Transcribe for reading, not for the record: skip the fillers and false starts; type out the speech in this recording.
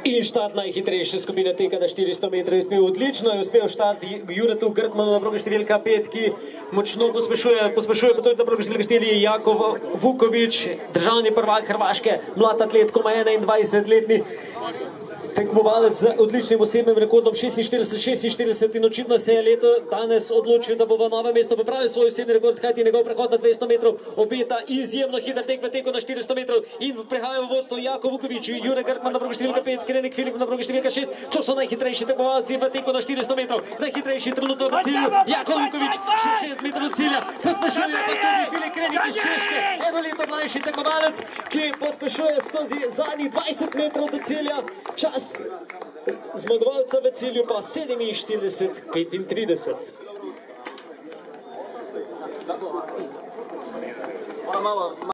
In štart najhitrejše skupine teka na 400 metrov je uspel odlično, je uspel štart Juretu Grtmanu na progi številka 5, ki močno pospešuje pa tudi na progi številka 4 Jakov Vuković, državni prvak Hrvaške, mlad atlet, koma 21-letni tekmovalec z odličnim osebnim rekordom 46 in očitno se je danes odločil, da bo v Novem mestu popravil svoj osebni rekord, kajti njegov prehod na 200 metrov obeta izjemno hiter tek v teku na 400 metrov in prihaja v vodstvo Jakov Vuković, Jure Grtman na progi številka 5, Krenik Filip na progi številka 6, to so najhitrejši tekmovalci v teku na 400 metrov, najhitrejši trenutno v cilju, Jakov Vuković, še 6 metrov od cilja, pospešuje pa tudi Filip Krenik iz Češke, enoletno mlajši tekmovalec, ki pospešuje skozi zadnjih 20 metrov do cilja, čas zmagovalca v cilju pa 47:35.